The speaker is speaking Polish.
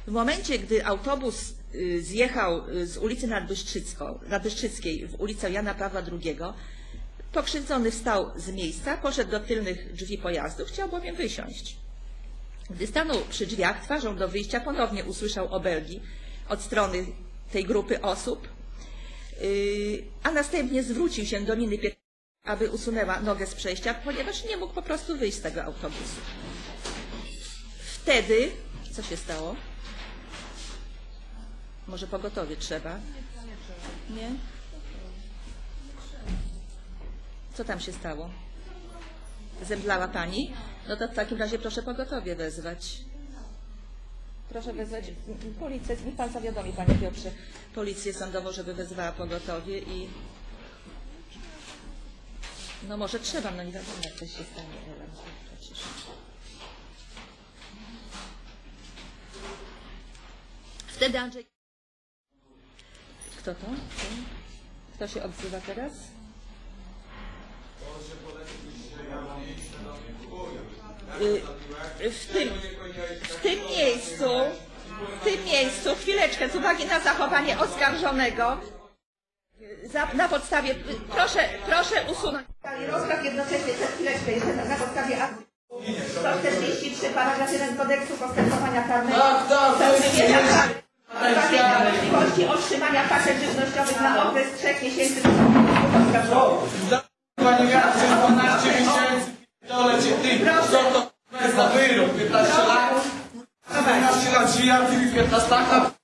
W momencie, gdy autobus zjechał z ulicy Nadbystrzyckiej w ulicę Jana Pawła II, pokrzywdzony wstał z miejsca, poszedł do tylnych drzwi pojazdu, chciał bowiem wysiąść. Gdy stanął przy drzwiach twarzą do wyjścia, ponownie usłyszał obelgi od strony tej grupy osób, a następnie zwrócił się do Niny Pietraszek, aby usunęła nogę z przejścia, ponieważ nie mógł po prostu wyjść z tego autobusu. Wtedy, co się stało? Może pogotowie trzeba? Nie? Co tam się stało? Zemdlała pani? No to w takim razie proszę pogotowie wezwać. Proszę wezwać policję. Niech pan zawiadomi, panie Piotrze, policję sądową, żeby wezwała pogotowie i... No może trzeba, no nie wiadomo, jak coś się stanie. Przecież. Wtedy Andrzej... Kto to? Kto się odzywa teraz? W tym miejscu, chwileczkę, z uwagi na zachowanie oskarżonego, na podstawie, proszę usunąć rozpraw jednocześnie, przez chwileczkę jeszcze na podstawie aktu 143 paragraf 1 kodeksu postępowania karnego możliwości otrzymania pakiet żywnościowych na okres 3 miesięcy Pani miała przez 12 miesięcy, dole cię ty, co to jest za wyrok, 15 lat, 14 lat żyję, a ty mi 15 lat.